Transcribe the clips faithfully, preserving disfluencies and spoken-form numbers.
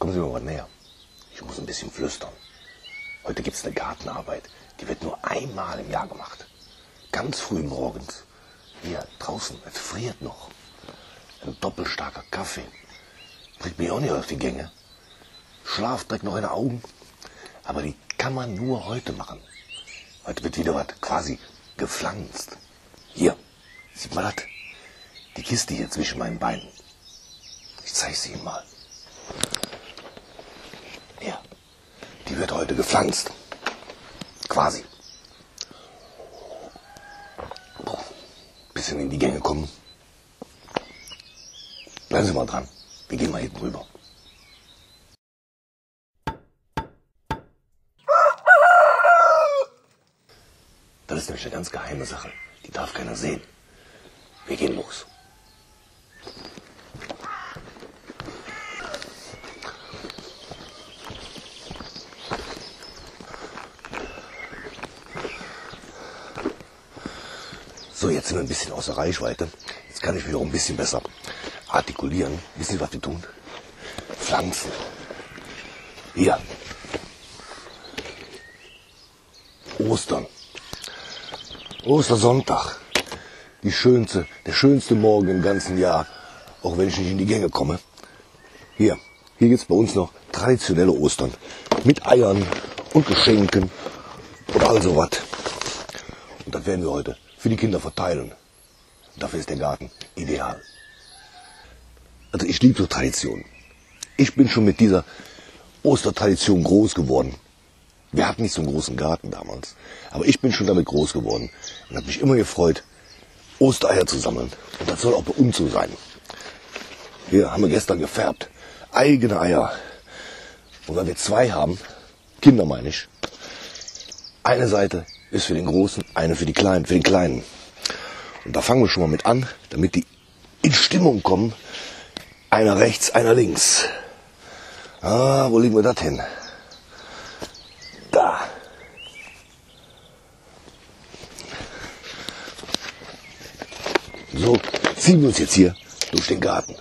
Kommen Sie mal was näher. Ich muss ein bisschen flüstern. Heute gibt es eine Gartenarbeit. Die wird nur einmal im Jahr gemacht. Ganz früh morgens. Hier draußen, es friert noch. Ein doppelstarker Kaffee. Bringt mich auch nicht auf die Gänge. Schlaf direkt noch in den Augen. Aber die kann man nur heute machen. Heute wird wieder was quasi gepflanzt. Hier, sieht man das? Die Kiste hier zwischen meinen Beinen. Ich zeige sie Ihnen mal. Ja, die wird heute gepflanzt. Quasi. Bisschen in die Gänge kommen. Bleiben Sie mal dran. Wir gehen mal hinten rüber. Das ist nämlich eine ganz geheime Sache. Die darf keiner sehen. Wir gehen los. So, jetzt sind wir ein bisschen außer Reichweite. Jetzt kann ich mich auch ein bisschen besser artikulieren. Wissen Sie, was wir tun? Pflanzen. Hier. Ostern. Ostersonntag. Die schönste, der schönste Morgen im ganzen Jahr. Auch wenn ich nicht in die Gänge komme. Hier. Hier gibt es bei uns noch traditionelle Ostern. Mit Eiern und Geschenken und all so was. Und das werden wir heute für die Kinder verteilen. Dafür ist der Garten ideal. Also ich liebe so Traditionen. Ich bin schon mit dieser Ostertradition groß geworden. Wir hatten nicht so einen großen Garten damals, aber ich bin schon damit groß geworden und habe mich immer gefreut, Ostereier zu sammeln. Und das soll auch bei uns so sein. Hier haben wir gestern gefärbt. Eigene Eier. Und weil wir zwei haben, Kinder meine ich, eine Seite ist für den Großen, eine für die Kleinen, für den Kleinen. Und da fangen wir schon mal mit an, damit die in Stimmung kommen. Einer rechts, einer links. Ah, wo legen wir das hin? Da. So ziehen wir uns jetzt hier durch den Garten.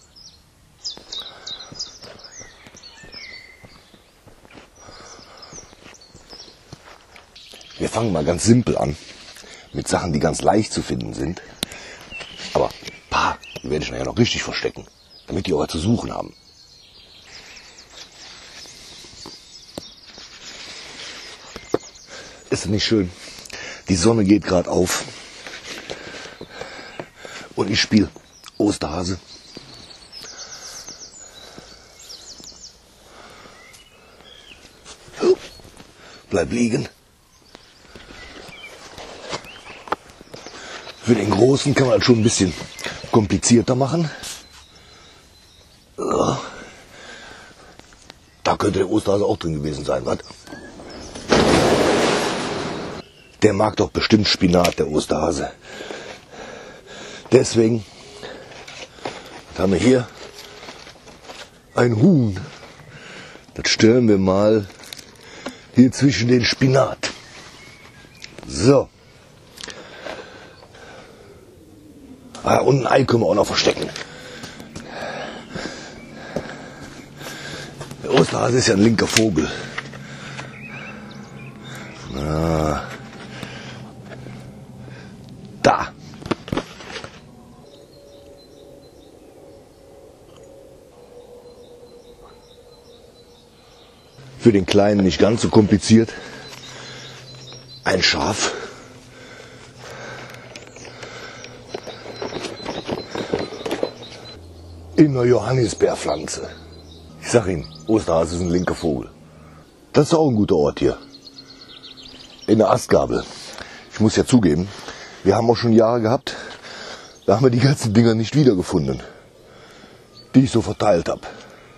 Wir fangen mal ganz simpel an, mit Sachen, die ganz leicht zu finden sind. Aber ein paar, die werde ich nachher noch richtig verstecken, damit die auch zu suchen haben. Ist das nicht schön? Die Sonne geht gerade auf. Und ich spiele Osterhase. Bleib liegen. Für den Großen kann man das schon ein bisschen komplizierter machen. Da könnte der Osterhase auch drin gewesen sein, was? Der mag doch bestimmt Spinat, der Osterhase. Deswegen haben wir hier ein Huhn. Das stellen wir mal hier zwischen den Spinat. So. Ah, und ein Ei können wir auch noch verstecken. Der Osterhase ist ja ein linker Vogel. Ah. Da. Für den Kleinen nicht ganz so kompliziert. Ein Schaf. In einer Johannisbeerpflanze. Ich sag Ihnen, Osterhase ist ein linker Vogel. Das ist auch ein guter Ort hier. In der Astgabel. Ich muss ja zugeben, wir haben auch schon Jahre gehabt, da haben wir die ganzen Dinger nicht wiedergefunden, die ich so verteilt habe.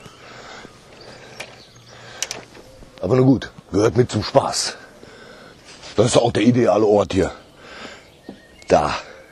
Aber na gut, gehört mit zum Spaß. Das ist auch der ideale Ort hier. Da.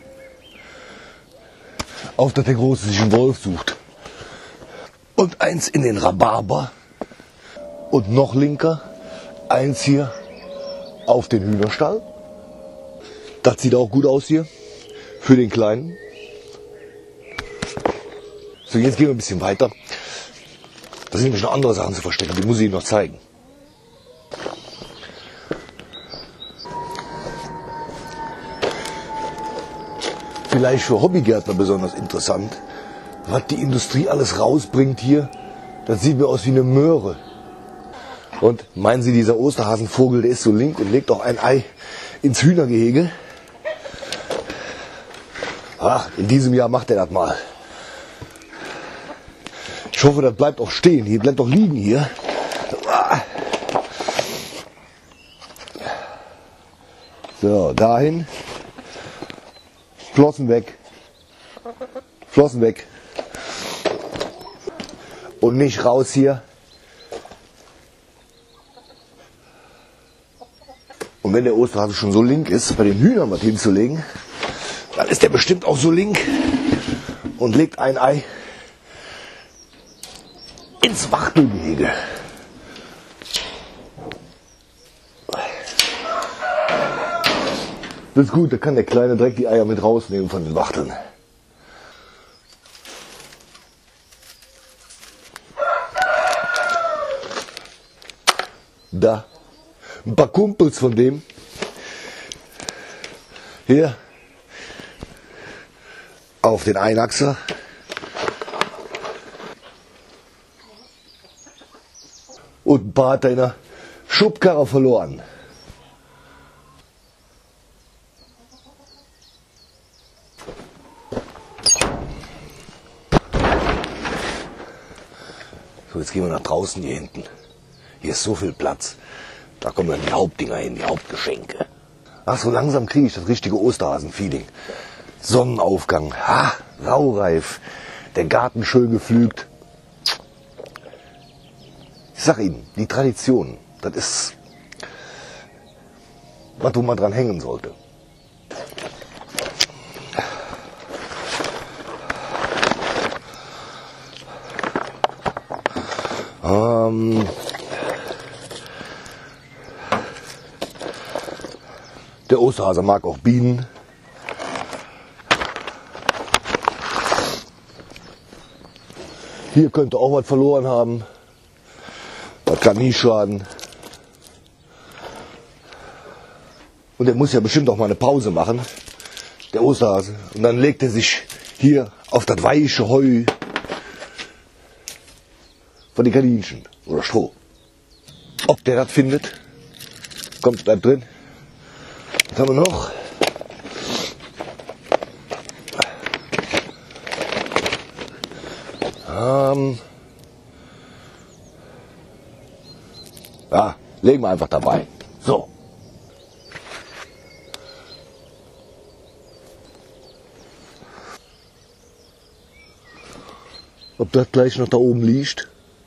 Auf dass der Große sich einen Wolf sucht. Und eins in den Rhabarber. Und noch linker, eins hier auf den Hühnerstall. Das sieht auch gut aus hier. Für den Kleinen. So, jetzt gehen wir ein bisschen weiter. Da sind nämlich noch andere Sachen zu verstecken, die muss ich Ihnen noch zeigen. Vielleicht für Hobbygärtner besonders interessant, was die Industrie alles rausbringt hier. Das sieht mir aus wie eine Möhre. Und meinen Sie, dieser Osterhasenvogel, der ist so link und legt auch ein Ei ins Hühnergehege? Ach, in diesem Jahr macht er das mal. Ich hoffe, das bleibt auch stehen. Hier bleibt doch liegen hier. So, dahin. Flossen weg. Flossen weg. Und nicht raus hier. Und wenn der Osterhase schon so link ist, bei den Hühnern was hinzulegen, dann ist der bestimmt auch so link und legt ein Ei ins Wachtelgehege. Das ist gut, da kann der Kleine direkt die Eier mit rausnehmen von den Wachteln. Da, ein paar Kumpels von dem, hier, auf den Einachser. Und ein paar hat er in der Schubkarre verloren. So, jetzt gehen wir nach draußen hier hinten. Hier ist so viel Platz. Da kommen dann die Hauptdinger hin, die Hauptgeschenke. Ach, so langsam kriege ich das richtige Osterhasen-Feeling. Sonnenaufgang, ha, raureif, der Garten schön gepflügt. Ich sag Ihnen, die Tradition, das ist, was wo man dran hängen sollte. Ähm, der Osterhase mag auch Bienen. Hier könnte auch was verloren haben. Das kann nie schaden. Und er muss ja bestimmt auch mal eine Pause machen, der Osterhase. Und dann legt er sich hier auf das weiche Heu von den Kaninchen oder Stroh. Ob der das findet, kommt, bleibt drin. Was haben wir noch? Ähm ja, legen wir einfach dabei. So. Ob das gleich noch da oben liegt?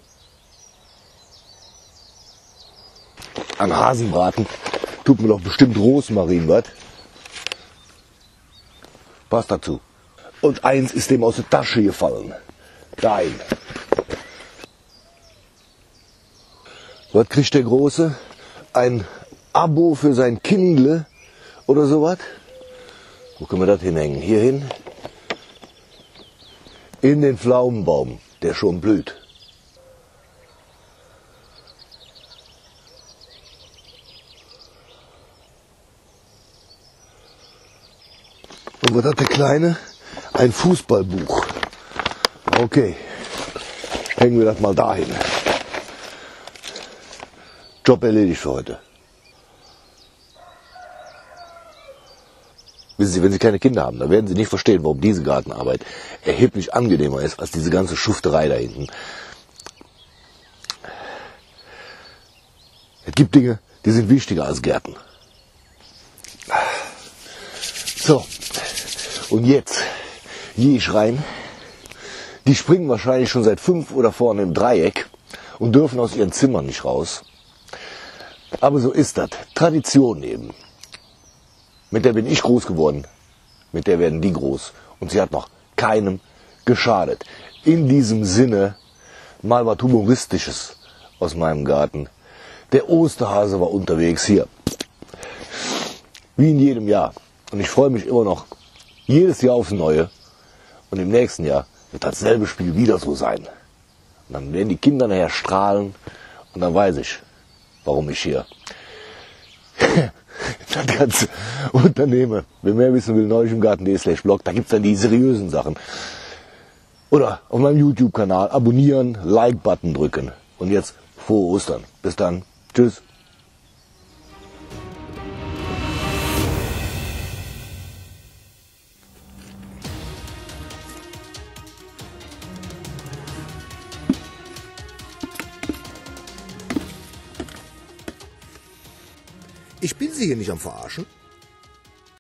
An Hasenbraten tut mir doch bestimmt Rosmarin, was? Passt dazu. Und eins ist dem aus der Tasche gefallen. Nein. Was kriegt der Große? Ein Abo für sein Kindle oder sowas? Wo können wir das hinhängen? Hier hin? In den Pflaumenbaum, der schon blüht. Und was hat der Kleine? Ein Fußballbuch. Okay, hängen wir das mal dahin. Job erledigt für heute. Wissen Sie, wenn Sie keine Kinder haben, dann werden Sie nicht verstehen, warum diese Gartenarbeit erheblich angenehmer ist als diese ganze Schufterei da hinten. Es gibt Dinge, die sind wichtiger als Gärten. So, und jetzt gehe ich rein. Die springen wahrscheinlich schon seit fünf oder vorne im Dreieck und dürfen aus ihren Zimmern nicht raus. Aber so ist das. Tradition eben. Mit der bin ich groß geworden. Mit der werden die groß. Und sie hat noch keinem geschadet. In diesem Sinne mal was Humoristisches aus meinem Garten. Der Osterhase war unterwegs hier. Wie in jedem Jahr. Und ich freue mich immer noch jedes Jahr aufs Neue. Und im nächsten Jahr wird dasselbe Spiel wieder so sein. Und dann werden die Kinder nachher strahlen und dann weiß ich, warum ich hier das ganze Unternehme. Wer mehr wissen will, neulichem.de slash blog, da gibt's dann die seriösen Sachen. Oder auf meinem YouTube-Kanal abonnieren, Like-Button drücken. Und jetzt frohe Ostern. Bis dann. Tschüss. Ich bin Sie hier nicht am Verarschen.